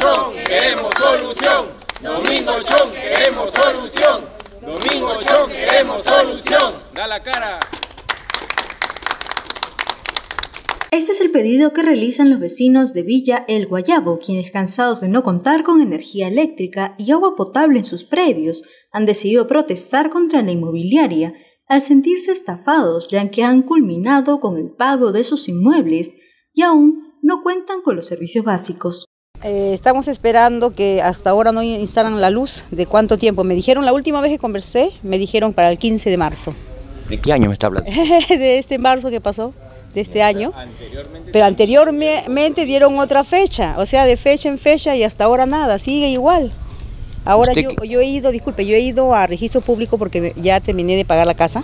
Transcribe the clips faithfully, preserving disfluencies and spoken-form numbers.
Chong, queremos solución. Domingo Chong, queremos solución. Domingo Chong, queremos solución. Da la cara. Este es el pedido que realizan los vecinos de Villa El Guayabo, quienes, cansados de no contar con energía eléctrica y agua potable en sus predios, han decidido protestar contra la inmobiliaria al sentirse estafados, ya que han culminado con el pago de sus inmuebles y aún no cuentan con los servicios básicos. Eh, estamos esperando que hasta ahora no instalan la luz. ¿De cuánto tiempo? Me dijeron, la última vez que conversé, me dijeron para el quince de marzo. ¿De qué año me está hablando? De este marzo que pasó. De este año, pero anteriormente dieron otra fecha, o sea, de fecha en fecha y hasta ahora nada, sigue igual. Ahora yo, yo he ido, disculpe, yo he ido a registro público porque ya terminé de pagar la casa.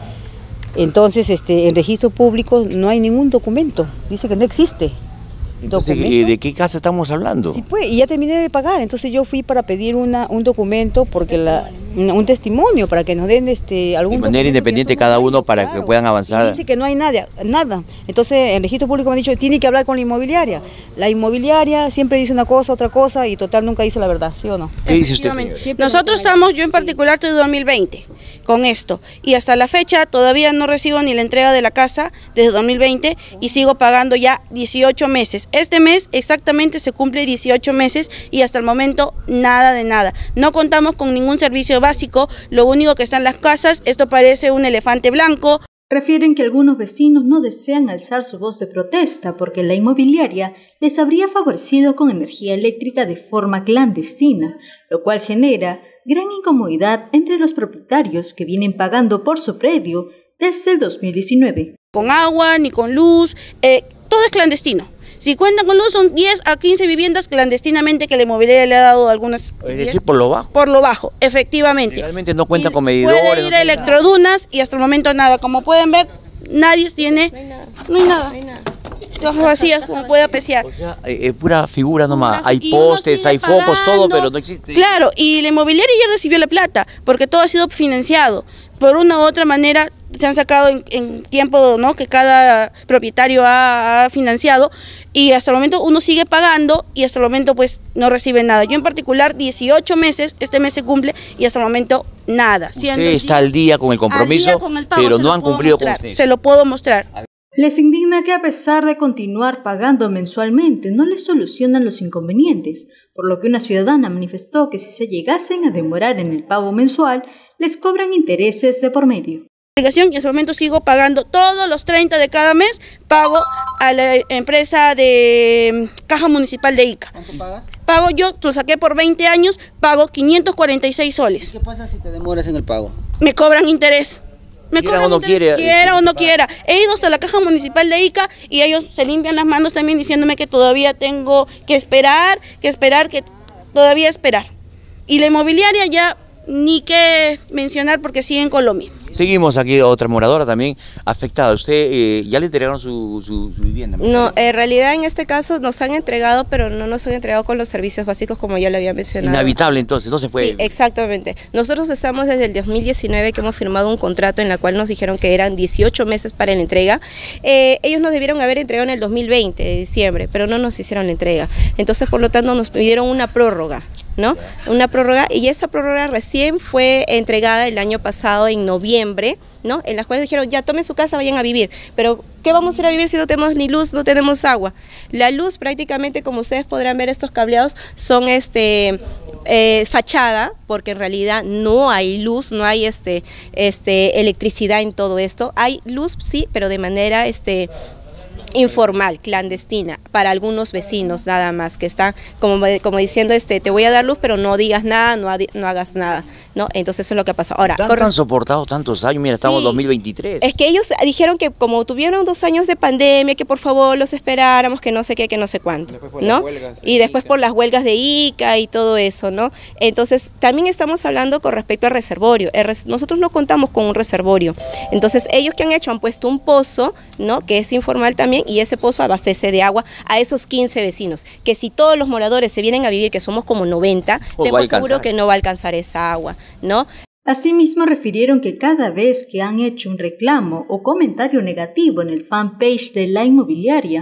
Entonces, este, en registro público no hay ningún documento, dice que no existe. Entonces, ¿de qué casa estamos hablando? Sí, pues, y ya terminé de pagar, entonces yo fui para pedir una, un documento, porque la, un testimonio, para que nos den este, algún de manera independiente cada uno para claro, que puedan avanzar. Y dice que no hay nada, nada. Entonces, en el registro público me han dicho, tiene que hablar con la inmobiliaria. La inmobiliaria siempre dice una cosa, otra cosa, y total nunca dice la verdad, ¿sí o no? ¿Qué dice usted, señor? Nosotros estamos, yo en particular, estoy de dos mil veinte con esto, y hasta la fecha todavía no recibo ni la entrega de la casa desde dos mil veinte y sigo pagando ya dieciocho meses. Este mes exactamente se cumple dieciocho meses y hasta el momento nada de nada. No contamos con ningún servicio básico, lo único que está en las casas, esto parece un elefante blanco. Refieren que algunos vecinos no desean alzar su voz de protesta porque la inmobiliaria les habría favorecido con energía eléctrica de forma clandestina, lo cual genera gran incomodidad entre los propietarios que vienen pagando por su predio desde el dos mil diecinueve. Con agua ni con luz, eh, todo es clandestino. Si cuentan con luz, son diez a quince viviendas clandestinamente que la inmobiliaria le ha dado algunas. Es decir, por lo bajo. Por lo bajo, efectivamente. Realmente no cuentan con medidores. Puede ir no a Electrodunas y hasta el momento nada. Como pueden ver, nadie tiene. No hay nada. No hay nada. No hay nada. Hojas vacías, como puede apreciar. O sea, es eh, pura figura nomás. Hay postes, hay focos, todo, pero no existe. Claro, y la inmobiliaria ya recibió la plata, porque todo ha sido financiado. Por una u otra manera se han sacado en, en tiempo, ¿no?, que cada propietario ha, ha financiado, y hasta el momento uno sigue pagando y hasta el momento pues no recibe nada. Yo en particular dieciocho meses, este mes se cumple y hasta el momento nada. Usted está al día con el compromiso, con el pago, pero no han cumplido mostrar, con usted. Se lo puedo mostrar. Les indigna que a pesar de continuar pagando mensualmente no les solucionan los inconvenientes, por lo que una ciudadana manifestó que si se llegasen a demorar en el pago mensual, les cobran intereses de por medio. Y en ese momento sigo pagando todos los treinta de cada mes, pago a la empresa de Caja Municipal de Ica. ¿Cuánto pagas? Pago yo, lo saqué por veinte años, pago quinientos cuarenta y seis soles. ¿Y qué pasa si te demoras en el pago? Me cobran interés. Me quiera o no quiera, quiera o no quiera. He ido hasta la Caja Municipal de Ica y ellos se limpian las manos también diciéndome que todavía tengo que esperar, que esperar, que todavía esperar. Y la inmobiliaria ya ni qué mencionar porque siguen con lo mismo. Seguimos aquí, otra moradora también afectada. ¿Usted eh, ya le entregaron su, su, su vivienda? No, en realidad en este caso nos han entregado, pero no nos han entregado con los servicios básicos como ya le había mencionado. Inhabitable entonces, no se puede. Sí, exactamente. Nosotros estamos desde el dos mil diecinueve que hemos firmado un contrato en la cual nos dijeron que eran dieciocho meses para la entrega. Eh, ellos nos debieron haber entregado en el dos mil veinte, de diciembre, pero no nos hicieron la entrega. Entonces, por lo tanto, nos pidieron una prórroga. ¿No? Una prórroga, y esa prórroga recién fue entregada el año pasado en noviembre, ¿no? En las cuales dijeron, ya tomen su casa, vayan a vivir, pero ¿qué vamos a ir a vivir si no tenemos ni luz, no tenemos agua? La luz prácticamente, como ustedes podrán ver, estos cableados son este eh, fachada, porque en realidad no hay luz, no hay este, este, electricidad en todo esto. Hay luz, sí, pero de manera este informal, clandestina, para algunos vecinos nada más, que están como, como diciendo, este, te voy a dar luz, pero no digas nada, no, no hagas nada, ¿no? Entonces eso es lo que ha pasado. Ahora, ¿Tanto han soportado tantos años? Mira, estamos en sí, dos mil veintitrés. Es que ellos dijeron que como tuvieron dos años de pandemia, que por favor los esperáramos, que no sé qué, que no sé cuánto, ¿no? Y después por las huelgas de Ica y todo eso, ¿no? Entonces, también estamos hablando con respecto al reservorio. Nosotros no contamos con un reservorio. Entonces, ellos que han hecho, han puesto un pozo, ¿no?, que es informal también, y ese pozo abastece de agua a esos quince vecinos, que si todos los moradores se vienen a vivir, que somos como noventa, oh, tengo seguro que no va a alcanzar esa agua, ¿no? Asimismo, refirieron que cada vez que han hecho un reclamo o comentario negativo en el fanpage de la inmobiliaria,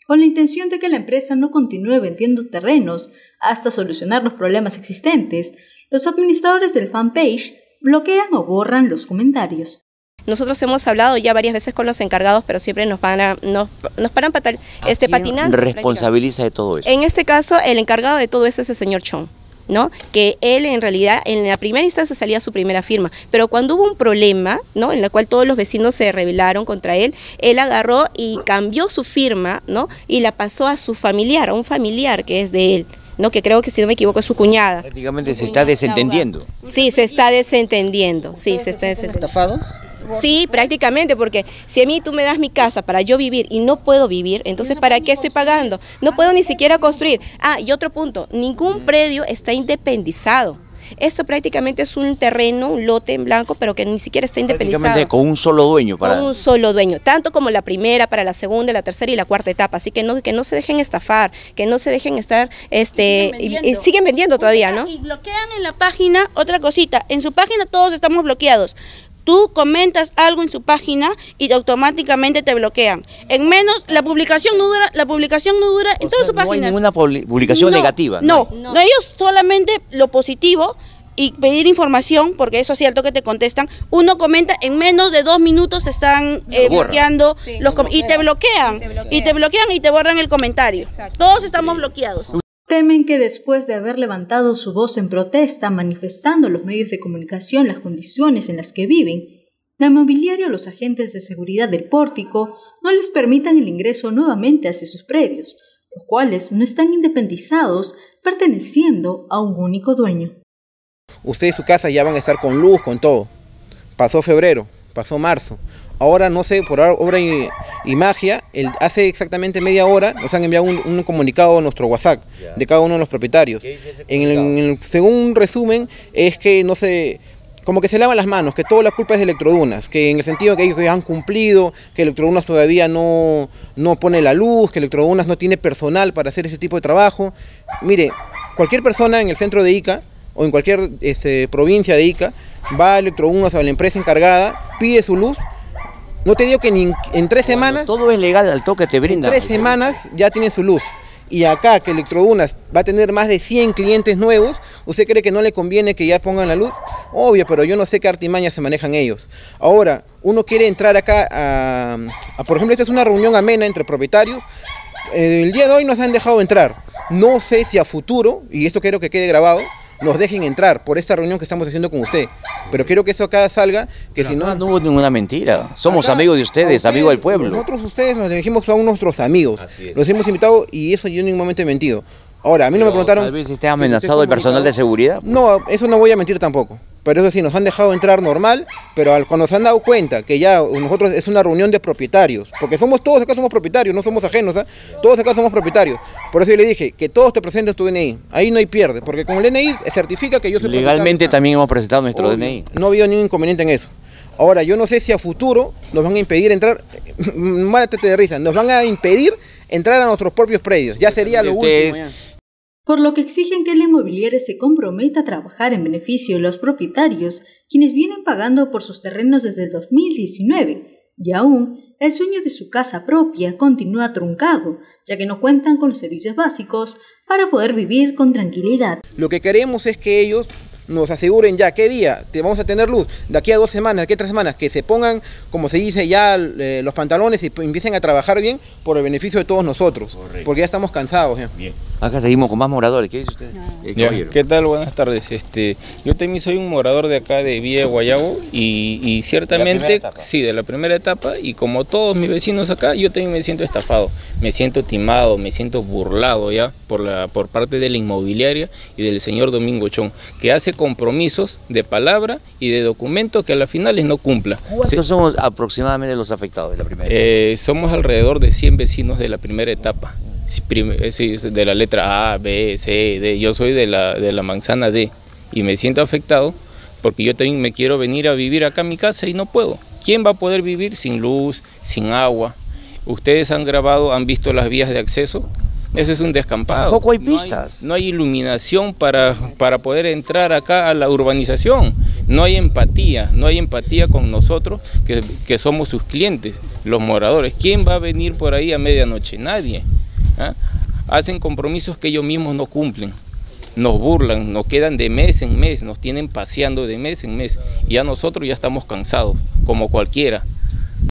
Con la intención de que la empresa no continúe vendiendo terrenos hasta solucionar los problemas existentes, los administradores del fanpage bloquean o borran los comentarios. Nosotros hemos hablado ya varias veces con los encargados, pero siempre nos paran, nos, nos paran patal, este, patinando. ¿Responsabiliza de todo eso? En este caso, el encargado de todo eso es el señor Chong, ¿no? Que él en realidad en la primera instancia salía su primera firma, pero cuando hubo un problema, ¿no? En la cual todos los vecinos se rebelaron contra él, él agarró y cambió su firma, ¿no? Y la pasó a su familiar, a un familiar que es de él, ¿no? Que creo que, si no me equivoco, es su cuñada. Prácticamente se está desentendiendo. Sí, se está desentendiendo, sí, se está desentendiendo. ¿Estafados? Sí, prácticamente, porque si a mí tú me das mi casa para yo vivir y no puedo vivir, entonces ¿para qué estoy pagando? No puedo ni siquiera construir. Ah, y otro punto, ningún predio está independizado. Esto prácticamente es un terreno, un lote en blanco, pero que ni siquiera está independizado. Prácticamente con un solo dueño. Para... Con un solo dueño, tanto como la primera, para la segunda, la tercera y la cuarta etapa. Así que no, que no se dejen estafar, que no se dejen estar, este, siguen vendiendo, y, y siguen vendiendo todavía, ¿no? Y bloquean en la página, otra cosita, en su página todos estamos bloqueados. Tú comentas algo en su página y automáticamente te bloquean. En menos, la publicación no dura, la publicación no dura en todas sus páginas. No hay ninguna publicación no, negativa. No, no, no, ellos solamente lo positivo y pedir información, porque eso es cierto que te contestan. Uno comenta, en menos de dos minutos te están eh, bloqueando sí, los com y, te bloquean, y te bloquean, y te bloquean y te borran el comentario. Exacto. Todos estamos bloqueados. Temen que después de haber levantado su voz en protesta, manifestando a los medios de comunicación las condiciones en las que viven, la inmobiliaria o los agentes de seguridad del pórtico no les permitan el ingreso nuevamente hacia sus predios, los cuales no están independizados, perteneciendo a un único dueño. Ustedes su casa ya van a estar con luz, con todo. Pasó febrero, pasó marzo. Ahora, no sé, por obra y, y magia, el, hace exactamente media hora nos han enviado un, un comunicado a nuestro WhatsApp yeah. de cada uno de los propietarios. En el, en el, según un resumen, es que no sé, como que se lavan las manos, que toda la culpa es de Electrodunas, que en el sentido que ellos ya han cumplido, que Electrodunas todavía no, no pone la luz, que Electrodunas no tiene personal para hacer ese tipo de trabajo. Mire, cualquier persona en el centro de Ica o en cualquier este, provincia de Ica va a Electrodunas, a la empresa encargada, pide su luz. No te digo que ni en, en tres Cuando semanas... todo es legal, al toque te brinda. En tres semanas ya tienen su luz. Y acá que Electrodunas va a tener más de cien clientes nuevos, ¿usted cree que no le conviene que ya pongan la luz? Obvio, pero yo no sé qué artimañas se manejan ellos. Ahora, uno quiere entrar acá a... a por ejemplo, esta es una reunión amena entre propietarios. El día de hoy nos han dejado entrar. No sé si a futuro, y esto quiero que quede grabado, nos dejen entrar por esta reunión que estamos haciendo con usted. Pero quiero que eso acá salga, que Pero si no... No hubo ninguna mentira. Somos acá, amigos de ustedes, ustedes, amigos del pueblo. Nosotros ustedes nos dijimos que son nuestros amigos. Los hemos invitado y eso yo en ningún momento he mentido. Ahora, a mí Pero no me preguntaron... ¿Tal vez esté amenazado el personal de seguridad? No, eso no voy a mentir tampoco. Pero eso sí, nos han dejado entrar normal, pero al, cuando se han dado cuenta que ya nosotros es una reunión de propietarios, porque somos todos acá somos propietarios, no somos ajenos, ¿eh? Todos acá somos propietarios. Por eso yo le dije que todos te presenten tu D N I, ahí no hay pierde, porque con el D N I certifica que yo soy Legalmente también hemos presentado nuestro Obvio, D N I. No ha habido ningún inconveniente en eso. Ahora, yo no sé si a futuro nos van a impedir entrar, mátate de risa, nos van a impedir entrar a nuestros propios predios, ya sería lo último. Ya. Por lo que exigen que la inmobiliaria se comprometa a trabajar en beneficio de los propietarios, quienes vienen pagando por sus terrenos desde el dos mil diecinueve, y aún el sueño de su casa propia continúa truncado, ya que no cuentan con los servicios básicos para poder vivir con tranquilidad. Lo que queremos es que ellos nos aseguren ya qué día te vamos a tener luz, de aquí a dos semanas, de aquí a tres semanas, que se pongan, como se dice ya, eh, los pantalones y empiecen a trabajar bien por el beneficio de todos nosotros. Correcto. Porque ya estamos cansados. Ya. Bien. Acá seguimos con más moradores. ¿Qué dice usted? No. Eh, ya, ¿qué tal? Buenas tardes. Este, yo también soy un morador de acá de Villa de Guayabo y, y ciertamente, ¿De sí, de la primera etapa, y como todos mis vecinos acá, yo también me siento estafado, me siento timado, me siento burlado ya por, la, por parte de la inmobiliaria y del señor Domingo Chong, que hace compromisos de palabra y de documento que a las finales no cumpla. ¿Cuántos somos aproximadamente los afectados de la primera etapa? Eh, somos alrededor de cien vecinos de la primera etapa. Sí, de la letra A, B, C, D. Yo soy de la, de la manzana D y me siento afectado porque yo también me quiero venir a vivir acá a mi casa y no puedo. ¿Quién va a poder vivir sin luz, sin agua? Ustedes han grabado, han visto las vías de acceso. Eso es un descampado. Tampoco hay pistas. No hay, no hay iluminación para, para poder entrar acá a la urbanización. no hay empatía, no hay empatía con nosotros que, que somos sus clientes, los moradores. ¿Quién va a venir por ahí a medianoche? Nadie. ¿Ah? Hacen compromisos que ellos mismos no cumplen, nos burlan, nos quedan de mes en mes, nos tienen paseando de mes en mes y a nosotros ya estamos cansados, como cualquiera.